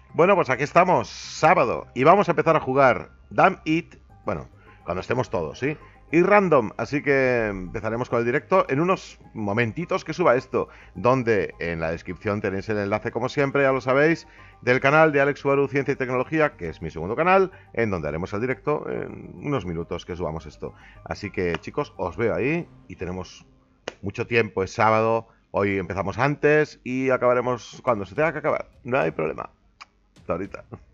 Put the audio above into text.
Bueno, pues aquí estamos, sábado, y vamos a empezar a jugar Damn It, bueno, cuando estemos todos, ¿sí? Y random, así que empezaremos con el directo en unos momentitos que suba esto, donde en la descripción tenéis el enlace, como siempre, ya lo sabéis, del canal de Alex Ubaru Ciencia y Tecnología, que es mi segundo canal, en donde haremos el directo en unos minutos que subamos esto. Así que, chicos, os veo ahí y tenemos mucho tiempo, es sábado, hoy empezamos antes y acabaremos cuando se tenga que acabar, no hay problema. Hasta ahorita.